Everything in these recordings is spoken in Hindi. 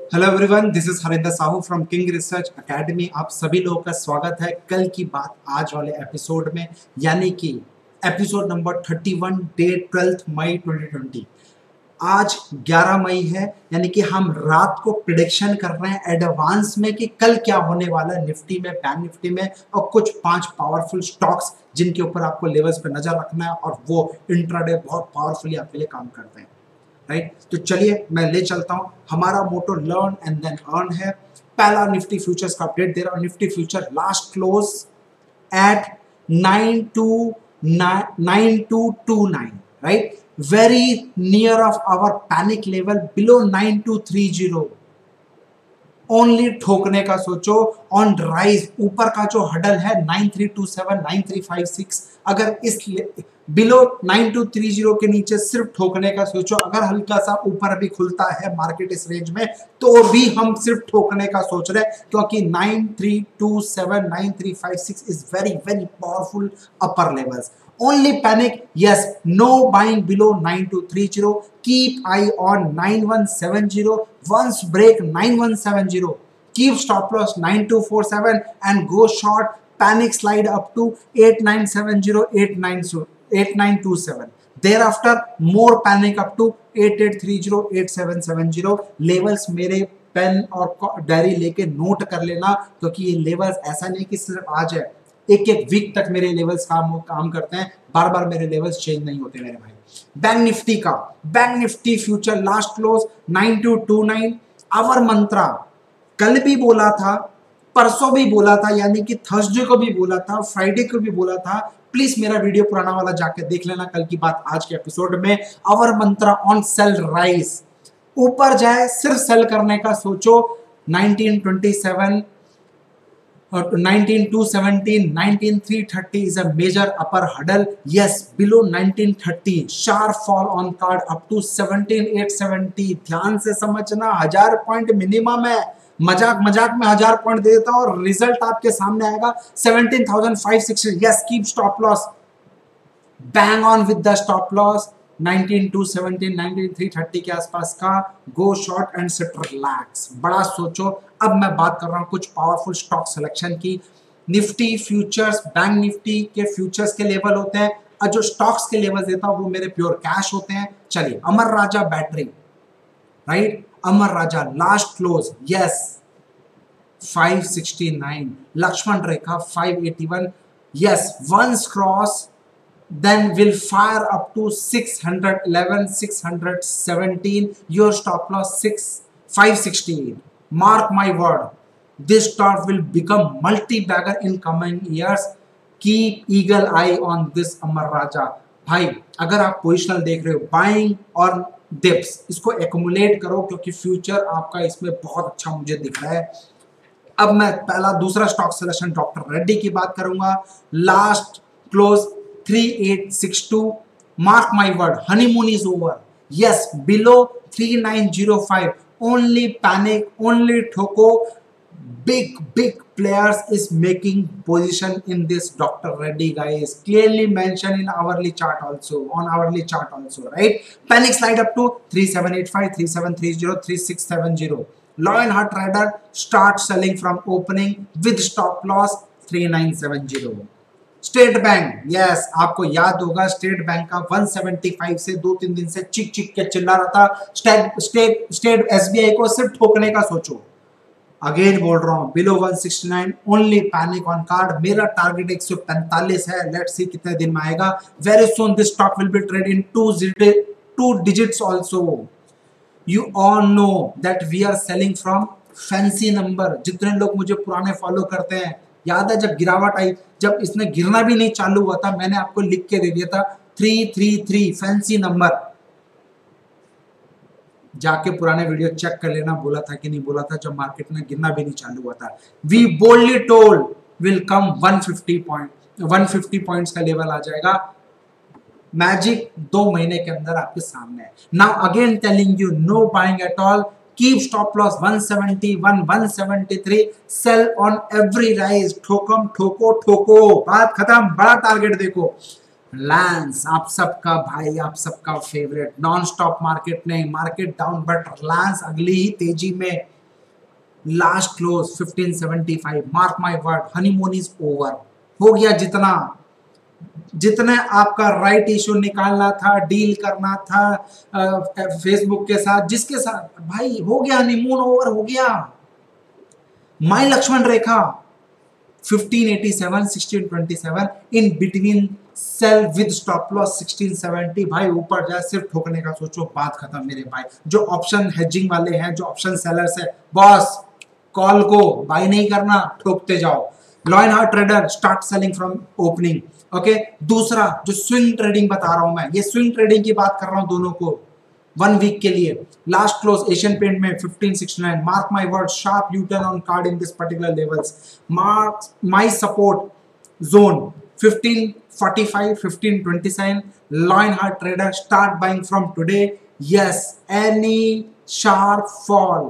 Hello everyone, this is Harinder Sahu from King Research Academy. आप सभी लोगों का स्वागत है कल की बात आज वाले एपिसोड में, यानी कि एपिसोड नंबर 31, डेट 12 मई 2020। आज 11 मई है, यानी कि हम रात को प्रिडिक्शन कर रहे हैं एडवांस में कि कल क्या होने वाला है निफ्टी में, बैंक निफ्टी में, और कुछ 5 पावरफुल स्टॉक्स जिनके ऊपर आपको लेवल्स पे नजर रखना है और वो इंट्राडे बहुत पावरफुली आपके लिए काम करते हैं। राइट, तो चलिए मैं ले चलता हूं। हमारा motto learn and then earn है। पहला निफ्टी फ्यूचर्स का अपडेट दे रहा हूं। Nifty future last close at 9229, right, very near of our panic level, below 9230। Only ठोकने का सोचो, ऑन राइज ऊपर का जो हडल है 9327 9356, अगर इस बिलो 9230 के नीचे सिर्फ ठोकने का सोचो। अगर हल्का सा ऊपर भी खुलता है मार्केट इस रेंज में तो भी हम सिर्फ ठोकने का सोच रहे हैं, क्योंकि 9327 9356 is very very powerful upper levels. Only panic, yes, no buying below 9230. Keep eye on 9170. Once break 9170, keep stop loss 9247 and go short. Panic slide up to 8970, 8927. Thereafter, more panic up to 8830, 8770. Levels मेरे पेन और डायरी लेके नोट कर लेना, क्योंकि ये लेवल्स ऐसा नहीं कि सिर्फ आज है, एक एक वीक तक मेरे लेवल्स काम करते हैं, बार बार मेरे लेवल्स चेंज नहीं होते मेरे भाई। बैंक निफ्टी का, Bank Nifty future last close 9229। Our mantra कल भी बोला था, परसों भी बोला था, यानी कि थर्सडे को भी बोला था, फ्राइडे को भी बोला था। प्लीज मेरा वीडियो पुराना वाला जाके देख लेना, कल की बात आज के एपिसोड में। Our mantra on sell rise, ऊपर जाए सिर्फ सेल करने का सोचो। 1927 19217, 19330 is a major upper hurdle. Yes, below 1930 sharp fall on card up to 17870। ध्यान से समझना, 1000 पॉइंट मिनिमम है। मजाक मजाक में 1000 पॉइंट दे देता हूं और रिजल्ट आपके सामने आएगा 17560। Yes, keep stop loss bang on with the stop loss 19217 19330 के आसपास का। Go short and sit relax, बड़ा सोचो। अब मैं बात कर रहा हूं कुछ पावरफुल स्टॉक सिलेक्शन की। निफ्टी फ्यूचर्स, बैंक निफ्टी के फ्यूचर्स के लेवल होते हैं और जो स्टॉक्स के लेवल देता हूं वो मेरे प्योर कैश होते हैं। चलिए, Amara Raja battery, right, Amara Raja last close yes 569, Lakshman rekha 581। Yes, once cross then will fire up to 611 617, your stop loss 568. Mark my word, this stock will become multi-bagger in coming years. Keep eagle eye on this Amar Raja। भाई अगर आप पोजिशनल देख रहे हो, बाइंग और डिप्स, इसको एक्यूमुलेट करो, क्योंकि फ्यूचर आपका इसमें बहुत अच्छा मुझे दिख रहा है। अब मैं दूसरा स्टॉक सिलेक्शन डॉक्टर रेड्डी की बात करूंगा। Last close 3862। Mark my word, honeymoon is over. Yes, below 3905, only panic, only ठोको। Big players is making position in this Dr. Reddy, guys. Clearly mentioned in hourly chart also, on hourly chart also, right? Panic slide up to 3785, 3730, 3670. Law and Heart Rider start selling from opening with stop loss 3970. State Bank, yes, आपको याद होगा स्टेट बैंक का 175 से 2-3 दिन से चिक के चिल्ला रहा था। स्टेट एसबीआई को सिर्फ ठोकने का सोचो। अगेन बोल रहा हूं, below 169, only panic on card. मेरा टारगेट 145 है, लेट्स सी कितने दिन में आएगा। Very soon this stock will be trade in 2 digits also। You all know that we are selling from fancy number। जितने लोग मुझे पुराने फॉलो करते हैं, याद है जब गिरावट आई, जब इसने गिरना भी नहीं चालू हुआ था, मैंने आपको लिख के दे दिया था 333 फैंसी नंबर। जाके पुराने वीडियो चेक कर लेना, बोला था कि नहीं बोला था, जब मार्केट में गिरना भी नहीं चालू हुआ था। We boldly told will come 150 points का लेवल आ जाएगा। मैजिक 2 महीने के अंदर आपके सामने है। Now again telling you, no buying at all. Keep stop loss 171 173, sell on every rise। ठोको, बात खत्म। बड़ा टारगेट देखो, लैंस आप सबका भाई, आप सबका फेवरेट। नॉन स्टॉप मार्केट नहीं, मार्केट डाउन बट लैंस अगली ही तेजी में last close 1575, mark my word, honeymoon is over, हो गया। जितना जितना आपका राइट इशू निकालना था, डील करना था फेसबुक के साथ, जिसके साथ, भाई हो गया, हनीमून ओवर हो गया। My Lakshman rekha 1587, 1627 in between, sell with stop loss 1670, भाई ऊपर जाए सिर्फ ठोकने का सोचो, बात खत्म मेरे भाई। जो ऑप्शन हेजिंग वाले हैं, जो ऑप्शन सेलर्स है, बॉस कॉल को बाय नहीं करना, ठोकते जाओ। Lionheart trader start selling from opening. Okay, दूसरा जो स्विंग ट्रेडिंग बता रहा हूं मैं, ये स्विंग ट्रेडिंग की बात कर रहा हूं दोनों को, 1 वीक के लिए। लास्ट क्लोज एशियन पेंट में 1569, mark my word, sharp you turn on card in this particular levels. Mark my support zone 1545, 1527, Lionheart trader start buying from today. Yes, any sharp fall,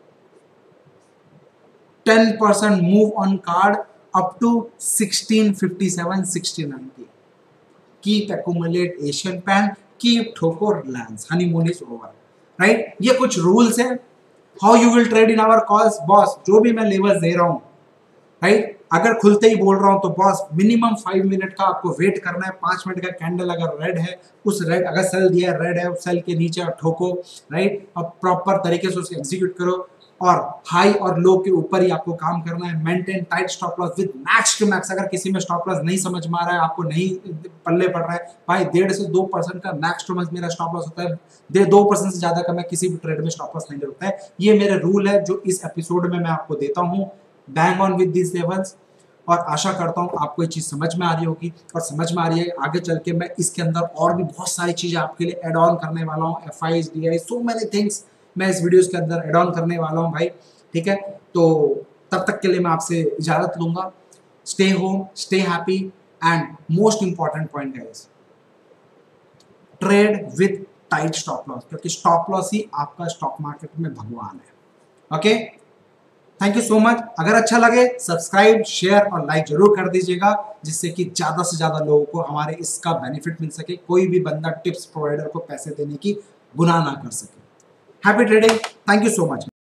10% move on card up to 1657, 1690. Keep accumulate Asian Pan, keep ठोको Reliance, honeymoon is over, right? ये कुछ rules है how you will trade in our calls, boss। जो भी मैं लेवल्स दे रहा हूँ, राइट, अगर खुलते ही बोल रहा हूं तो बॉस मिनिमम 5 मिनट का आपको वेट करना है। 5 मिनट का कैंडल अगर रेड है, उस रेड अगर सेल दिया है, रेड है, उस सेल के नीचे ठोको, राइट, और प्रॉपर तरीके से उसको एग्जीक्यूट करो, और हाई और लो के ऊपर ही आपको काम करना है। Maintain tight stop loss with max to max. अगर किसी में स्टॉप लॉस नहीं समझ में आ रहा है, आपको नहीं पल्ले पड़ रहा है, भाई 1.5 से 2% का मैक्स टू मैक्स मेरा स्टॉप लॉस होता है। 2% से ज्यादा का मैं किसी भी ट्रेड में स्टॉप लॉस नहीं होता है। ये मेरे रूल है जो इस एपिसोड में मैं आपको देता हूँ, bang on with this levels. और आशा करता हूँ आपको ये चीज़ समझ में आ रही होगी, और समझ में आ रही है। आगे चल के मैं इसके अंदर और भी बहुत सारी चीज़ें आपके लिए एड ऑन करने वाला हूँ, FIs, DIs, so many things मैं इस वीडियोस के अंदर एड ऑन करने वाला हूँ भाई, ठीक है। तो तब तक के लिए मैं आपसे इजाज़त लूँगा। Stay home, stay happy, and most important point guys, trade with tight stop loss, क्योंकि स्टॉप लॉस ही आपका स्टॉक मार्केट में भगवान है। Okay, thank you so much. अगर अच्छा लगे सब्सक्राइब, शेयर और लाइक जरूर कर दीजिएगा, जिससे कि ज़्यादा से ज़्यादा लोगों को हमारे इसका बेनिफिट मिल सके, कोई भी बंदा टिप्स प्रोवाइडर को पैसे देने की गुनाह ना कर सके। Happy trading, thank you so much.